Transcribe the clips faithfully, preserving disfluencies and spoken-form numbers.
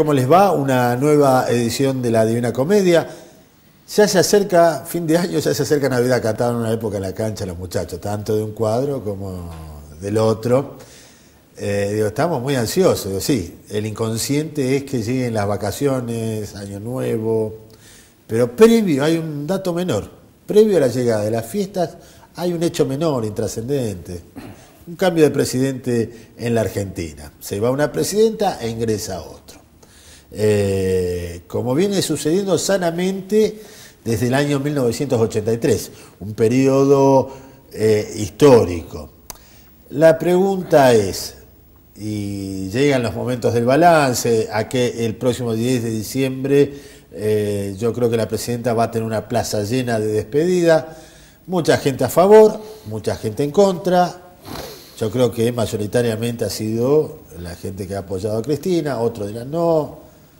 ¿Cómo les va? Una nueva edición de la Divina Comedia. Ya se acerca, fin de año, ya se acerca Navidad. Cantaban una época en la cancha los muchachos, tanto de un cuadro como del otro. Eh, digo, estamos muy ansiosos. Digo, sí, el inconsciente es que lleguen las vacaciones, Año Nuevo, pero previo, hay un dato menor, previo a la llegada de las fiestas hay un hecho menor, intrascendente. Un cambio de presidente en la Argentina. Se va una presidenta e ingresa otro. Eh, como viene sucediendo sanamente desde el año mil novecientos ochenta y tres, un periodo eh, histórico. La pregunta es, y llegan los momentos del balance, a que el próximo diez de diciembre eh, yo creo que la presidenta va a tener una plaza llena de despedida, mucha gente a favor, mucha gente en contra. Yo creo que mayoritariamente ha sido la gente que ha apoyado a Cristina, otros dirán no.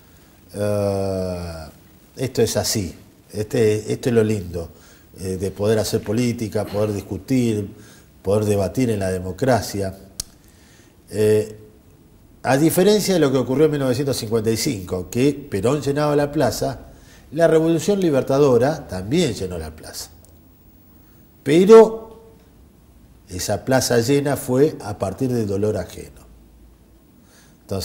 Uh, esto es así, este, esto es lo lindo, eh, de poder hacer política, poder discutir, poder debatir en la democracia. Eh, a diferencia de lo que ocurrió en mil novecientos cincuenta y cinco, que Perón llenaba la plaza, la Revolución Libertadora también llenó la plaza. Pero esa plaza llena fue a partir del dolor ajeno. Entonces,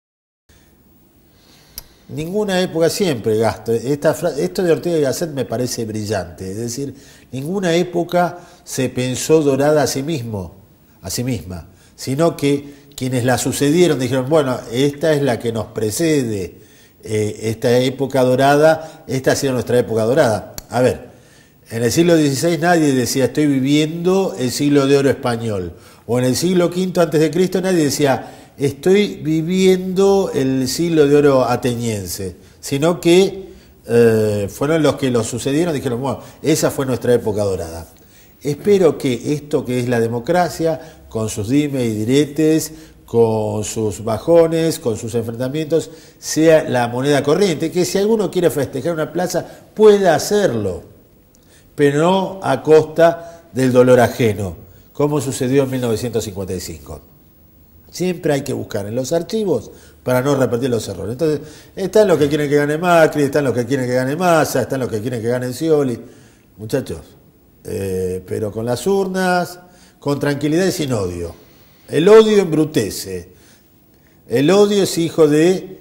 ninguna época, siempre gasto, esta, esto de Ortega y Gasset me parece brillante, es decir, ninguna época se pensó dorada a sí mismo, a sí misma, sino que quienes la sucedieron dijeron, bueno, esta es la que nos precede, eh, esta época dorada, esta ha sido nuestra época dorada. A ver, en el siglo dieciséis nadie decía estoy viviendo el siglo de oro español, o en el siglo quinto antes de Cristo nadie decía estoy viviendo el siglo de oro ateniense, sino que eh, fueron los que lo sucedieron y dijeron, bueno, esa fue nuestra época dorada. Espero que esto que es la democracia, con sus dimes y diretes, con sus bajones, con sus enfrentamientos, sea la moneda corriente, que si alguno quiere festejar una plaza, pueda hacerlo, pero no a costa del dolor ajeno, como sucedió en mil novecientos cincuenta y cinco. Siempre hay que buscar en los archivos para no repetir los errores. Entonces, están los que quieren que gane Macri, están los que quieren que gane Massa, están los que quieren que gane Scioli. Muchachos, eh, pero con las urnas, con tranquilidad y sin odio. El odio embrutece. El odio es hijo de...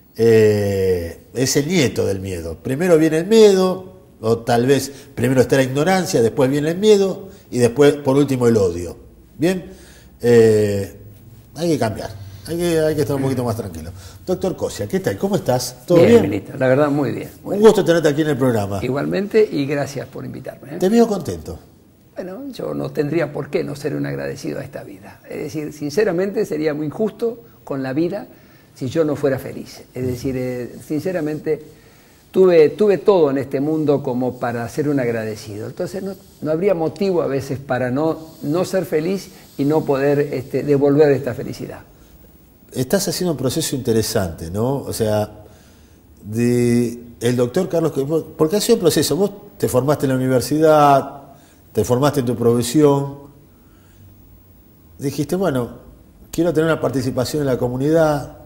Eh, es el nieto del miedo. Primero viene el miedo, o tal vez primero está la ignorancia, después viene el miedo, y después, por último, el odio. ¿Bien? Eh... Hay que cambiar, hay que, hay que estar un poquito más tranquilo. Doctor Cosia, ¿qué tal? ¿Cómo estás? ¿Todo bien? Bien, la verdad, muy bien. Muy un gusto bien. tenerte aquí en el programa. Igualmente, y gracias por invitarme. ¿eh? Te veo contento. Bueno, yo no tendría por qué no ser un agradecido a esta vida. Es decir, sinceramente sería muy injusto con la vida si yo no fuera feliz. Es decir, eh, sinceramente, tuve, tuve todo en este mundo como para ser un agradecido. Entonces no, no habría motivo a veces para no, no ser feliz y no poder este, devolver esta felicidad. Estás haciendo un proceso interesante, ¿no? O sea, de el doctor Carlos, porque ha sido un proceso, vos te formaste en la universidad, te formaste en tu profesión, dijiste, bueno, quiero tener una participación en la comunidad,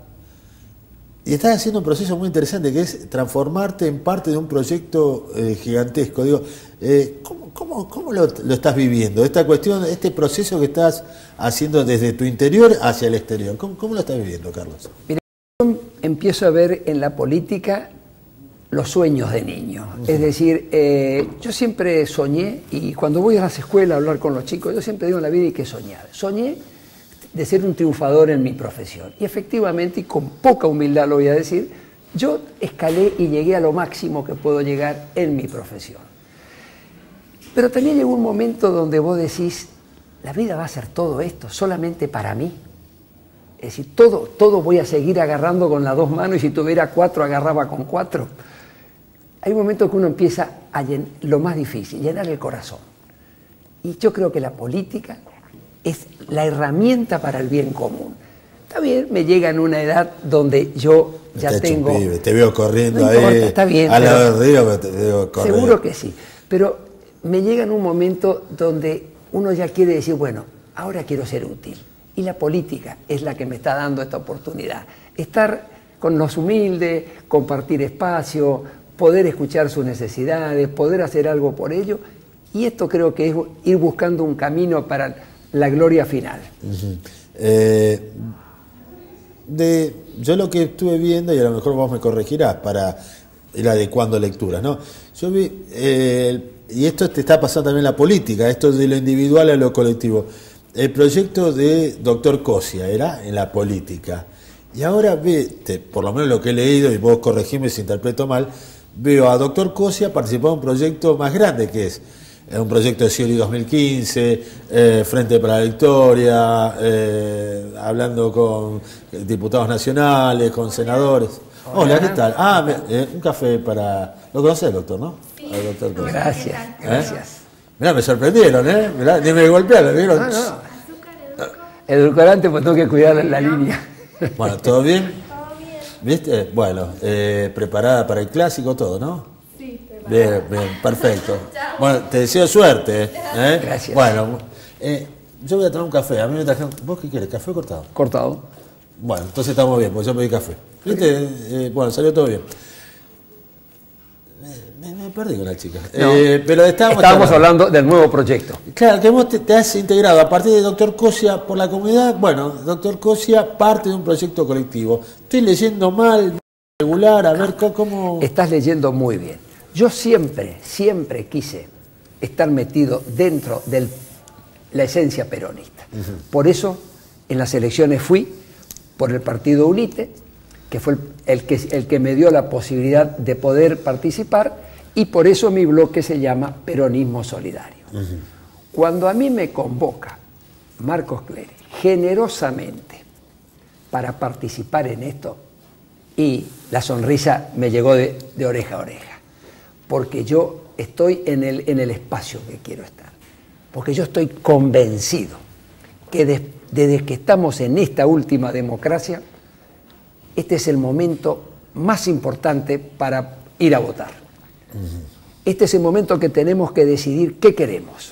y estás haciendo un proceso muy interesante que es transformarte en parte de un proyecto eh, gigantesco. Digo, eh, ¿cómo, cómo, cómo lo, lo estás viviendo? Esta cuestión, este proceso que estás haciendo desde tu interior hacia el exterior. ¿Cómo, cómo lo estás viviendo, Carlos? Mira, yo empiezo a ver en la política los sueños de niño. Uh-huh. Es decir, eh, yo siempre soñé, y cuando voy a las escuelas a hablar con los chicos, yo siempre digo en la vida hay que soñar. Soñé de ser un triunfador en mi profesión. Y efectivamente, y con poca humildad lo voy a decir, yo escalé y llegué a lo máximo que puedo llegar en mi profesión. Pero también llegó un momento donde vos decís, la vida va a ser todo esto, solamente para mí. Es decir, todo, todo voy a seguir agarrando con las dos manos, y si tuviera cuatro, agarraba con cuatro. Hay un momento que uno empieza a llenar, lo más difícil, llenar el corazón. Y yo creo que la política es la herramienta para el bien común. Está bien, me llega en una edad donde yo ya te tengo... Pibe, te veo corriendo no ahí, importa, está bien, a la de río, pero te veo corriendo. Seguro que sí, pero me llega en un momento donde uno ya quiere decir, bueno, ahora quiero ser útil. Y la política es la que me está dando esta oportunidad. Estar con los humildes, compartir espacio, poder escuchar sus necesidades, poder hacer algo por ellos. Y esto creo que es ir buscando un camino para la gloria final. Uh-huh. eh, de, yo lo que estuve viendo, y a lo mejor vos me corregirás para ir adecuando lecturas, ¿no? Yo vi, eh, y esto te está pasando también en la política, esto de lo individual a lo colectivo. El proyecto de doctor Cosia era en la política. Y ahora ve, te, por lo menos lo que he leído, y vos corregime si interpreto mal, veo a doctor Cosia participar en un proyecto más grande que es un proyecto de Scioli dos mil quince, eh, Frente para la Victoria, eh, hablando con diputados nacionales, con senadores. Hola, Hola ¿qué tal? Ah, me, eh, un café para... ¿Lo conocés, doctor, no? Sí. Doctor Cosia. Gracias, ¿Eh? gracias. Mirá, me sorprendieron, ¿eh? Mirá, ni me golpearon, ¿vieron? No, no. Edulcorante, pues tengo que cuidar la, la línea. Bueno, ¿todo bien? Todo bien. ¿Viste? Bueno, eh, preparada para el clásico, todo, ¿no? Sí, Bien, bien, perfecto. Bueno, te deseo suerte. ¿eh? Gracias. Bueno, eh, yo voy a tomar un café. A mí me trajeron... ¿Vos qué quieres? ¿Café o cortado? Cortado. Bueno, entonces estamos bien, porque yo pedí café. ¿Viste? Eh, bueno, salió todo bien. Me, me perdí con la chica. No, eh, pero estábamos, estábamos hablando del nuevo proyecto. Claro, que vos te, te has integrado a partir de doctor Cosia por la comunidad. Bueno, doctor Cosia parte de un proyecto colectivo. Estoy leyendo mal, regular, a ver cómo... Estás leyendo muy bien. Yo siempre, siempre quise estar metido dentro de la esencia peronista. Uh-huh. Por eso, en las elecciones fui por el partido UNITE, que fue el, el, que, el que me dio la posibilidad de poder participar, y por eso mi bloque se llama Peronismo Solidario. Uh-huh. Cuando a mí me convoca Marcos Clery generosamente para participar en esto, y la sonrisa me llegó de, de oreja a oreja, porque yo estoy en el, en el espacio que quiero estar, porque yo estoy convencido que de, desde que estamos en esta última democracia, este es el momento más importante para ir a votar. Uh-huh. Este es el momento que tenemos que decidir qué queremos.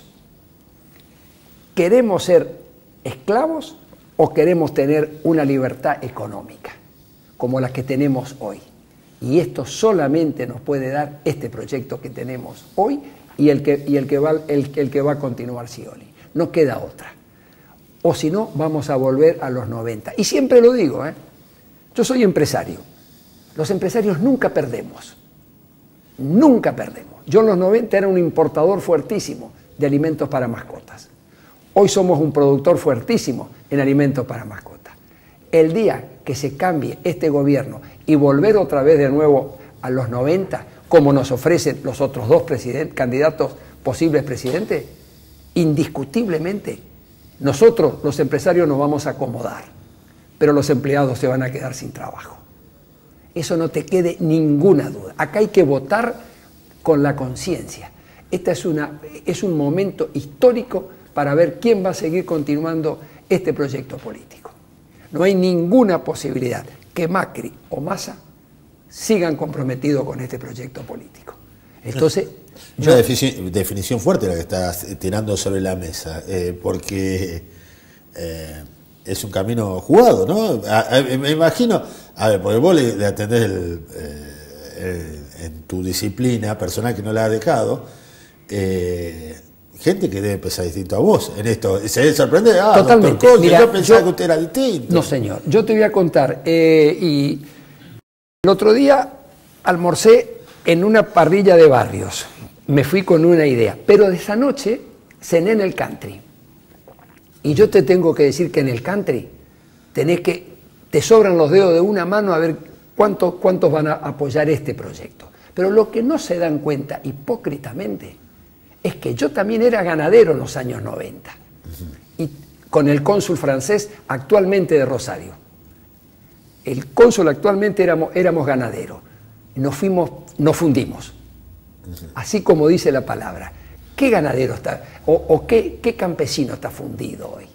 ¿Queremos ser esclavos o queremos tener una libertad económica como la que tenemos hoy? Y esto solamente nos puede dar este proyecto que tenemos hoy y el que, y el que, va, el, el que va a continuar Scioli. No queda otra. O si no, vamos a volver a los noventa. Y siempre lo digo, ¿eh? Yo soy empresario. Los empresarios nunca perdemos. Nunca perdemos. Yo en los noventa era un importador fuertísimo de alimentos para mascotas. Hoy somos un productor fuertísimo en alimentos para mascotas. El día que se cambie este gobierno y volver otra vez de nuevo a los noventa, como nos ofrecen los otros dos candidatos posibles presidentes, indiscutiblemente, nosotros los empresarios nos vamos a acomodar, pero los empleados se van a quedar sin trabajo. Eso no te quede ninguna duda. Acá hay que votar con la conciencia. Este es, una, es un momento histórico para ver quién va a seguir continuando este proyecto político. No hay ninguna posibilidad que Macri o Massa sigan comprometidos con este proyecto político. Entonces, una yo... definición, definición fuerte la que estás tirando sobre la mesa, eh, porque eh, es un camino jugado, ¿no? A, a, me imagino, a ver, porque vos le, le atendés el, eh, el, en tu disciplina personal que no la ha dejado, eh, gente que debe pensar distinto a vos en esto. Se debe sorprender, ah, totalmente. doctor Cosia, Mira, yo pensaba yo, que usted era distinto. No, señor. Yo te voy a contar. Eh, y el otro día almorcé en una parrilla de barrios. Me fui con una idea. Pero de esa noche cené en el country. Y yo te tengo que decir que en el country tenés que, te sobran los dedos de una mano a ver cuántos, cuántos van a apoyar este proyecto. Pero lo que no se dan cuenta hipócritamente es que yo también era ganadero en los años noventa. Uh-huh. Y con el cónsul francés actualmente de Rosario. El cónsul actualmente éramos, éramos ganaderos. Nos fuimos, nos fundimos. Uh-huh. Así como dice la palabra. ¿Qué ganadero está, o, o qué, qué campesino está fundido hoy?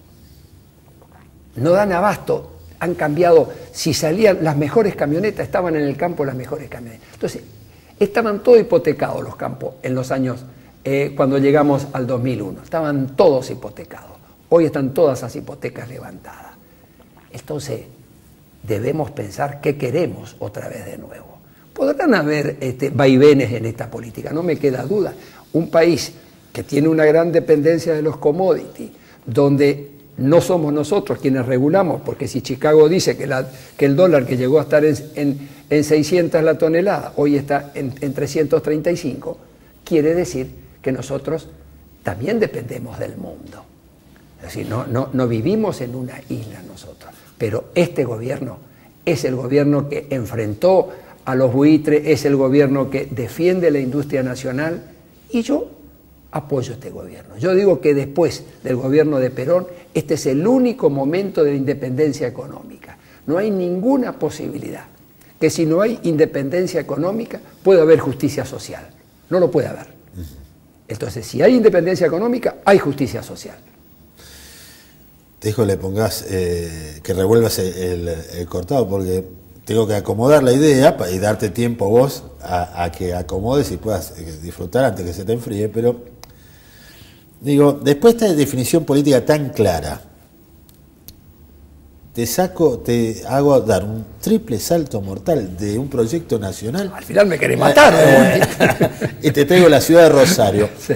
No dan abasto, han cambiado, si salían las mejores camionetas, estaban en el campo las mejores camionetas. Entonces, estaban todos hipotecados los campos en los años, eh, cuando llegamos al dos mil uno, estaban todos hipotecados. Hoy están todas esas hipotecas levantadas. Entonces, debemos pensar qué queremos otra vez de nuevo. Podrán haber este, vaivenes en esta política, no me queda duda. Un país que tiene una gran dependencia de los commodities, donde no somos nosotros quienes regulamos, porque si Chicago dice que, la, que el dólar que llegó a estar en, en, en seiscientos la tonelada, hoy está en, en trescientos treinta y cinco, quiere decir que nosotros también dependemos del mundo. Es decir, no, no, no vivimos en una isla nosotros, pero este gobierno es el gobierno que enfrentó a los buitres, es el gobierno que defiende la industria nacional, y yo apoyo este gobierno. Yo digo que después del gobierno de Perón, este es el único momento de la independencia económica. No hay ninguna posibilidad que si no hay independencia económica pueda haber justicia social. No lo puede haber. Entonces, si hay independencia económica, hay justicia social. Te dejo que le pongas, eh, que revuelvas el, el cortado, porque tengo que acomodar la idea y darte tiempo vos a, a que acomodes y puedas disfrutar antes que se te enfríe, pero digo, después de esta definición política tan clara, te saco, te hago dar un triple salto mortal de un proyecto nacional. Al final me querés matar. Eh, y te traigo la ciudad de Rosario. Sí.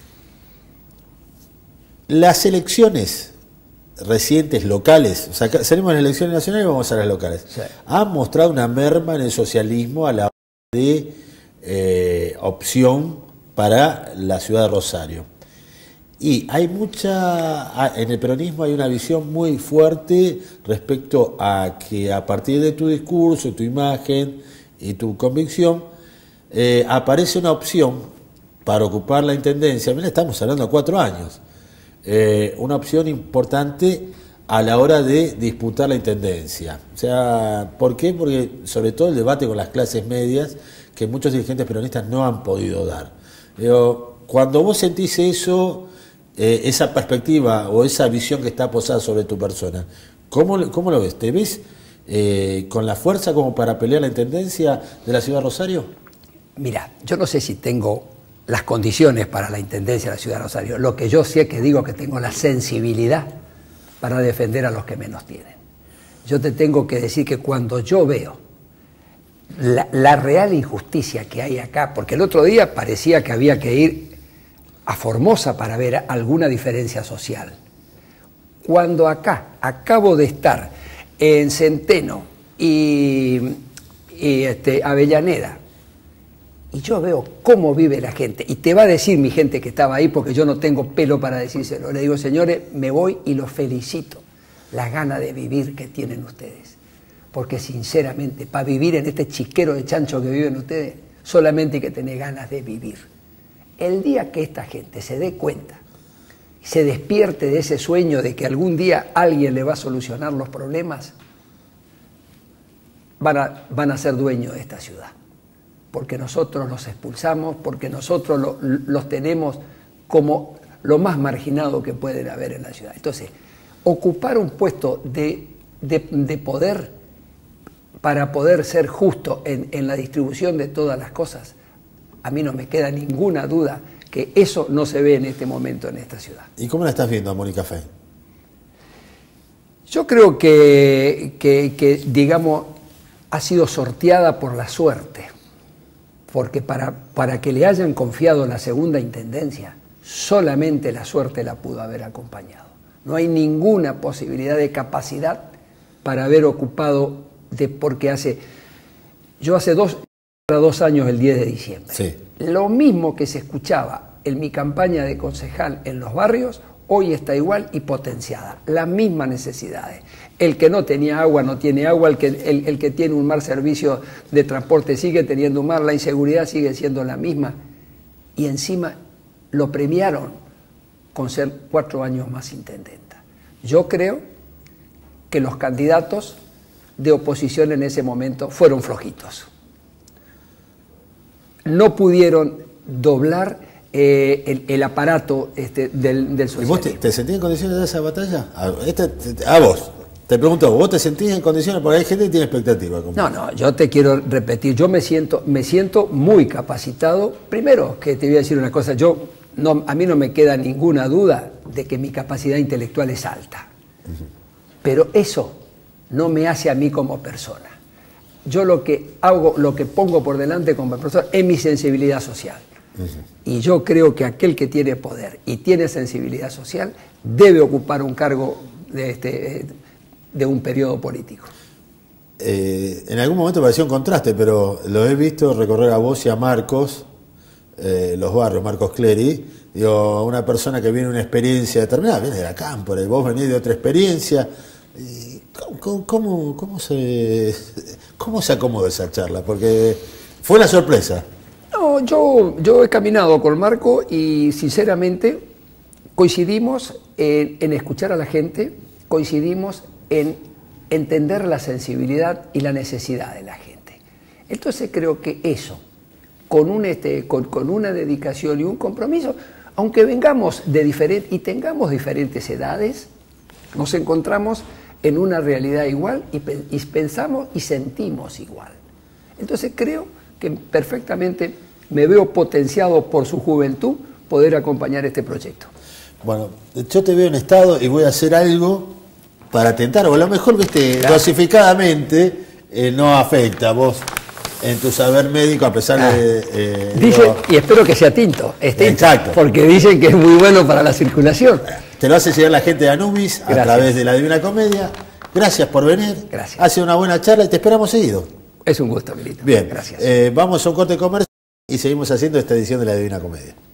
Las elecciones recientes locales, o sea, salimos de las elecciones nacionales y vamos a las locales, Sí. han mostrado una merma en el socialismo a la hora de eh, opción para la ciudad de Rosario. Y hay mucha, en el peronismo hay una visión muy fuerte respecto a que a partir de tu discurso, tu imagen y tu convicción, eh, aparece una opción para ocupar la intendencia. Mira, estamos hablando de cuatro años. Eh, una opción importante a la hora de disputar la intendencia. O sea, ¿por qué? Porque sobre todo el debate con las clases medias que muchos dirigentes peronistas no han podido dar. Pero cuando vos sentís eso, eh, esa perspectiva o esa visión que está posada sobre tu persona, ¿cómo, cómo lo ves? ¿Te ves eh, con la fuerza como para pelear la intendencia de la ciudad de Rosario? Mira, yo no sé si tengo las condiciones para la intendencia de la ciudad de Rosario. Lo que yo sí es que digo que tengo la sensibilidad para defender a los que menos tienen. Yo te tengo que decir que cuando yo veo la, la real injusticia que hay acá, porque el otro día parecía que había que ir a Formosa para ver alguna diferencia social. Cuando acá acabo de estar en Centeno y, y este, Avellaneda, y yo veo cómo vive la gente, y te va a decir mi gente que estaba ahí, porque yo no tengo pelo para decírselo, le digo, señores, me voy y los felicito, la gana de vivir que tienen ustedes, porque sinceramente, para vivir en este chiquero de chancho que viven ustedes, solamente hay que tener ganas de vivir. El día que esta gente se dé cuenta, se despierte de ese sueño de que algún día alguien le va a solucionar los problemas, van a, van a ser dueños de esta ciudad. Porque nosotros los expulsamos, porque nosotros lo, los tenemos como lo más marginado que pueden haber en la ciudad. Entonces, ocupar un puesto de, de, de poder para poder ser justo en, en la distribución de todas las cosas, a mí no me queda ninguna duda que eso no se ve en este momento en esta ciudad. ¿Y cómo la estás viendo a Mónica Fey? Yo creo que, que, que digamos, ha sido sorteada por la suerte. Porque para, para que le hayan confiado la segunda intendencia, solamente la suerte la pudo haber acompañado. No hay ninguna posibilidad de capacidad para haber ocupado, de, porque hace, yo hace dos, dos años, el diez de diciembre, sí. Lo mismo que se escuchaba en mi campaña de concejal en los barrios, hoy está igual y potenciada, las mismas necesidades. El que no tenía agua no tiene agua, el que, el, el que tiene un mal servicio de transporte sigue teniendo un mal, la inseguridad sigue siendo la misma. Y encima lo premiaron con ser cuatro años más intendenta. Yo creo que los candidatos de oposición en ese momento fueron flojitos. No pudieron doblar Eh, el, el aparato este, del, del socialismo. ¿Y vos te, te sentís en condiciones de esa batalla? A, este, te, a vos, te pregunto, ¿vos te sentís en condiciones? Porque hay gente que tiene expectativa. Como... No, no, yo te quiero repetir, yo me siento, me siento muy capacitado. Primero, que te voy a decir una cosa, yo no, a mí no me queda ninguna duda de que mi capacidad intelectual es alta. Uh-huh. Pero eso no me hace a mí como persona. Yo lo que hago, lo que pongo por delante como persona es mi sensibilidad social. Uh-huh. Y yo creo que aquel que tiene poder y tiene sensibilidad social debe ocupar un cargo de, este, de un periodo político. Eh, en algún momento pareció un contraste, pero lo he visto recorrer a vos y a Marcos, eh, los barrios, Marcos Clery, digo, una persona que viene de una experiencia determinada, viene de la cámpora, y vos venís de otra experiencia. ¿Cómo, cómo, cómo, se, ¿Cómo se acomodó esa charla? Porque fue una sorpresa. No, yo, yo he caminado con Marco y sinceramente coincidimos en, en escuchar a la gente, coincidimos en entender la sensibilidad y la necesidad de la gente. Entonces creo que eso, con, un, este, con, con una dedicación y un compromiso, aunque vengamos de diferentes y tengamos diferentes edades, nos encontramos en una realidad igual y, y pensamos y sentimos igual. Entonces creo que perfectamente me veo potenciado por su juventud poder acompañar este proyecto. Bueno, yo te veo en estado y voy a hacer algo para tentar, o a lo mejor, viste, claro, dosificadamente eh, no afecta a vos en tu saber médico, a pesar ah, de... Eh, dice, lo... y espero que sea tinto, es tinto, exacto, porque dicen que es muy bueno para la circulación. Te lo hace llegar la gente de Anubis. Gracias. A través de la Divina Comedia. Gracias por venir. Gracias. Ha sido una buena charla y te esperamos seguido. Es un gusto, Milito. Bien, gracias. Eh, vamos a un corte de comercio y seguimos haciendo esta edición de la Divina Comedia.